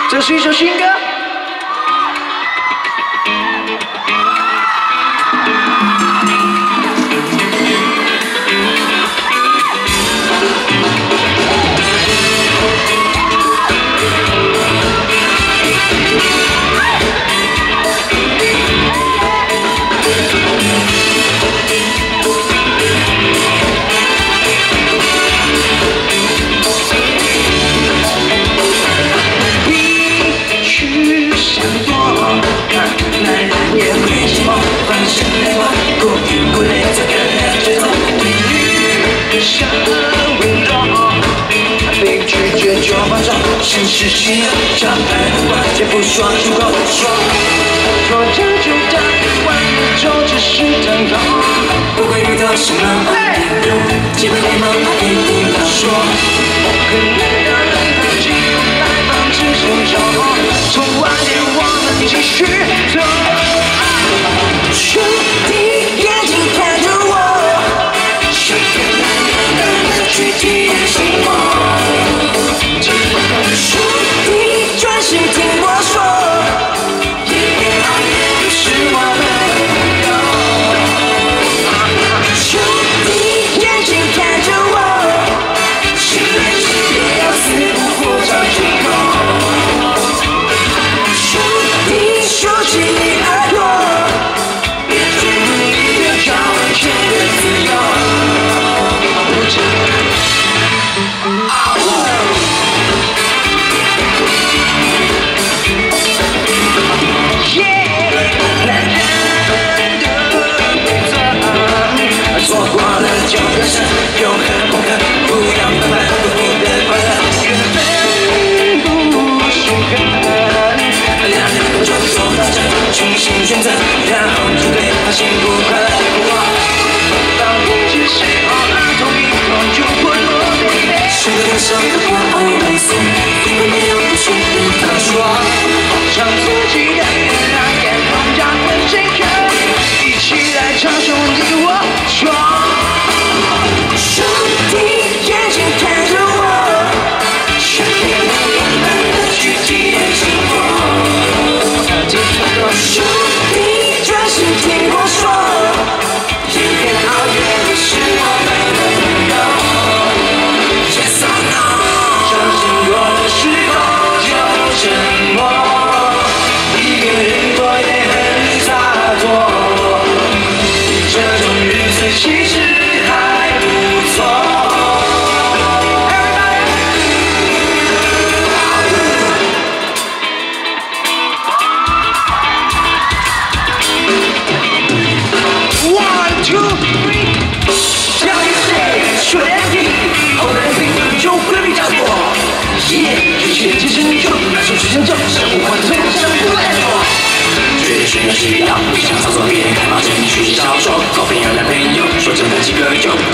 这是一首新歌。现实性障碍的关键不说出口，说这就代表完了就只是等候，不会遇到什么敌人，基本礼貌他一定要说，可能让人们进入来防止生愁，从晚点我们继续走。兄弟，眼睛看着我，想跟男人去体验生活。兄弟，专心听我说，一言二言是我们的兄弟，眼睛看着我，心连心也要死不活找借口。兄弟，竖起你耳朵，别去努力的找完全的自由。错过了就割舍，永恒不可，不要慢慢不的快乐，缘分不是恨，两人就说到这，重新选择，然后就对他幸福快乐。当不知谁熬了同一口就昏落泪泪，谁的手都不爱类似，因为没有不去与他说，唱自己的歌，让眼眶加分深刻，一起来唱兄弟我说。兄弟，眼睛看着我，想跟我慢慢的去体验生活。兄弟，专心听我说，一言二言是我们的朋友。Yes or no？ 相信我的时候就沉默，一个人过也很洒脱。这种日子其实还不错。One two three， 要一谁说两句，后来的评论就规避掉我。耶，一切皆是你就拿手时间就相互换退，相互来说。绝对需要需要，不想操作别人开冒险去小说，狗朋友男朋友说真的几个有。